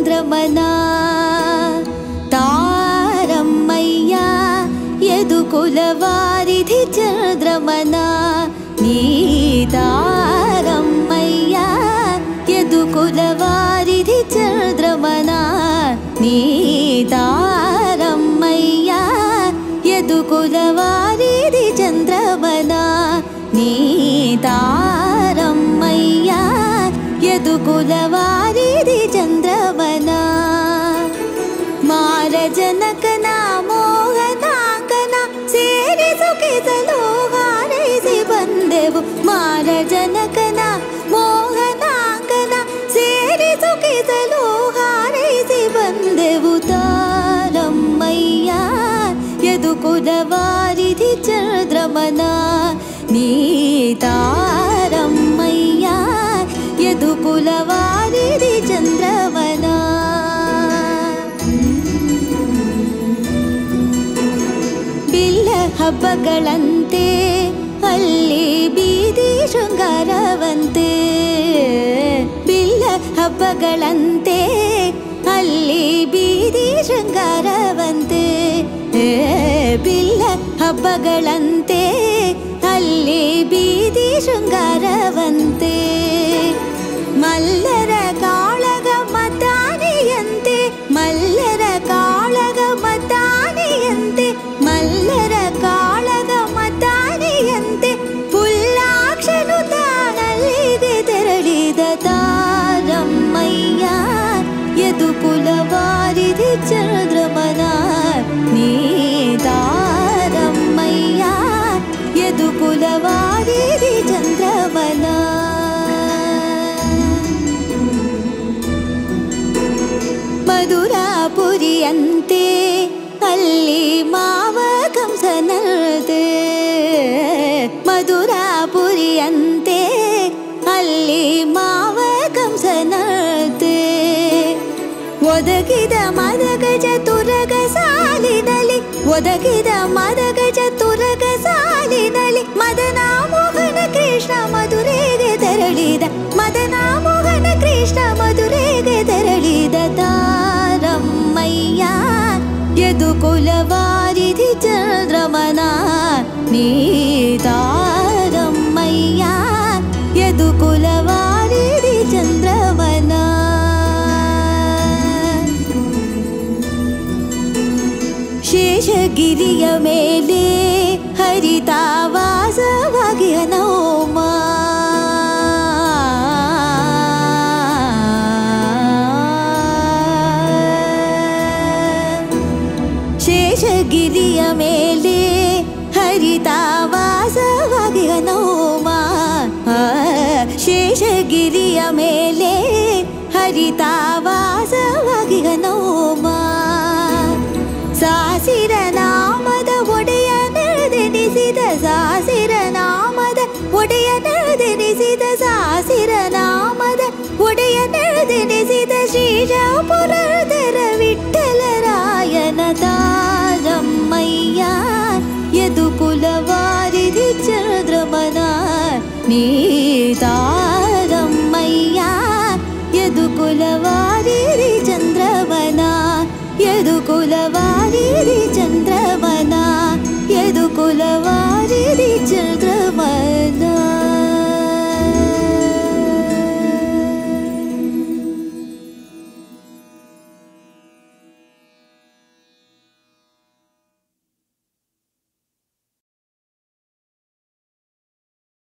ಚಂದ್ರಮನ ತಾರಮ್ಮಯ್ಯ ಯದುಕುಲವಾರಿಧಿ ಚಂದ್ರಮನ ನೀ ತಾರಮ್ಮಯ್ಯ ಯದುಕುಲವಾರಿಧಿ ಚಂದ್ರಮನ ನೀ ತಾರಮ್ಮಯ್ಯ ಯದುಕುಲವಾರಿಧಿ ಚಂದ್ರಮನ ನೀ ತಾರಮ್ಮಯ್ಯ ಯದುಕುಲವಾರಿಧಿ ಚಂದ್ರಮನ ಮಾರಜನಕನ ಮೋಹನಾಂಗನ ಸೇರಿ ಸುಖಿಸಲು ಹಾರೈಸಿ ಬಂದೆವು ಮಾರಜನಕನ ಮೋಹನಾಂಗನ ಸೇರಿ ಸುಖಿಸಲು ಹಾರೈಸಿ ಬಂದೆವು ತಾರಮ್ಮಯ್ಯ ಯದುಕುಲವಾರಿಧಿ ಚಂದ್ರಮನ ನೀ ತಾರಮ್ಮಯ್ಯ ಯದುಕುಲವಾರಿಧಿ ಚಂದ್ರಮನ ಬಿಲ್ಲ ಹಬ್ಬಗಳಂತೆ ಅಲ್ಲಿ ಬೀದಿ ಶೃಂಗಾರವಂತೆ ಬಿಲ್ಲ ಹಬ್ಬಗಳಂತೆ ಅಲ್ಲಿ ಬೀದಿ ಶೃಂಗಾರವಂತೆ ಬಿಲ್ಲ ಹಬ್ಬಗಳಂತೆ ಅಲ್ಲಿ ಬೀದಿ ಶೃಂಗಾರವಂತೆ ಮಲ್ಲರ ಕಾಳಗ ಮತಾನಿಯಂತೆ ಮಲ್ಲರ ಕಾಳಗ ಮತಾನಿಯಂತೆ ಮಲ್ಲರ ಕಾಳಗ ಮತಾನಿಯಂತೆ ಪುಲ್ಲಾಕ್ಷನು ತಾನಲ್ಲಿಗೆ ತೆರಳಿದ ತಾರಮ್ಮಯ್ಯ ಯದುಕುಲವಾರಿಧಿ ಚಂದ್ರಮನ ನೀ ತಾರಮ್ಮಯ್ಯ ಯದುಕುಲವಾರಿಧಿ ಚಂದ್ರಮನ ಮಧುರಾಪುರಿಯಂತೆ ಅಲ್ಲಿ ಮಾವ ಕಂಸನತೆ ಮಧುರಾಪುರಿಯಂತೆ ಅಲ್ಲಿ ಮಾವ ಕಂಸನತೆ ಒದಗಿದ ಮದಗ ಚತುರಗ ಸಾಲಿನಲ್ಲಿ ಒದಗಿದ ಮದಗ ಚತುರಗ ಸಾಲಿನಲ್ಲಿ ಮದನ ಮೋಹನ ಕೃಷ್ಣ ಮಧುರೆಗೆ ತೆರಳಿದ ಮದನ ಮೋಹನ ಕೃಷ್ಣ ಮಧುರೆಗೆ ತೆರಳಿದ ತಾರಮ್ಮಯ್ಯ ಯದುಕುಲವಾರಿಧಿ ಚಂದ್ರಮನ ನೀ ತಾರಮ್ಮಯ್ಯ ಯದುಕುಲವಾರಿಧಿ ಚಂದ್ರಮನ ಶೇಷಗಿರಿಯ ಮೇಲೆ ಹರಿತಾವಾಸವಾಗಿ ಹನುಮ ಶೇಷಗಿರಿಯ ಮೇಲೆ ಹರಿತಾವಾಸವಾಗಿ ಹನುಮ ಶೇಷಗಿರಿಯ ಮೇಲೆ ಹರಿತಾವಾಸವಾಗಿ ಹನುಮ ಸಾಸಿರ ನಾಮದ ಒಡೆಯ ನಡೆದೆನಿಸಿದ ಸಾಸಿರ ನಾಮದ ಒಡೆಯ ನಡೆದೆನಿಸಿದ ಸಾಸಿರ ನಾಮದ ಒಡೆಯ ನಡೆದೆನಿಸಿದ ಶ್ರೀರಾಪುರದರ ವಿಠ್ಠಲರಾಯನ ತಾರಮ್ಮಯ್ಯ ಯದುಕುಲವಾರಿಧಿ ಚಂದ್ರಮನ ನೀ